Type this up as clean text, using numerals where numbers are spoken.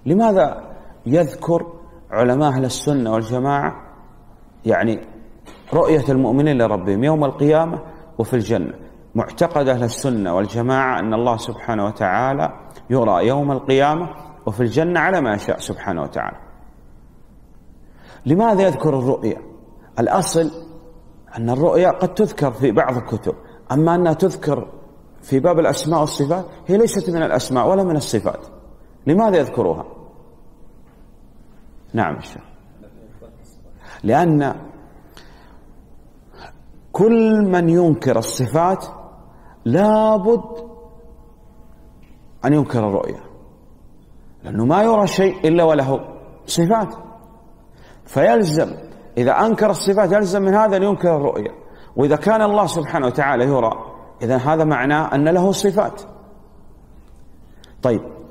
لماذا يذكر علماء أهل السنة والجماعة يعني رؤية المؤمنين لربهم يوم القيامة وفي الجنة؟ معتقد أهل السنة والجماعة أن الله سبحانه وتعالى يرى يوم القيامة وفي الجنة على ما يشاء سبحانه وتعالى. لماذا يذكر الرؤية؟ الأصل أن الرؤية قد تذكر في بعض الكتب، أما أنها تذكر في باب الأسماء والصفات هي ليست من الأسماء ولا من الصفات. لماذا يذكروها؟ نعم الشيخ. لأن كل من ينكر الصفات لابد أن ينكر الرؤية، لأنه ما يرى شيء إلا وله صفات، فيلزم إذا أنكر الصفات يلزم من هذا أن ينكر الرؤية. وإذا كان الله سبحانه وتعالى يرى إذن هذا معناه أن له صفات. طيب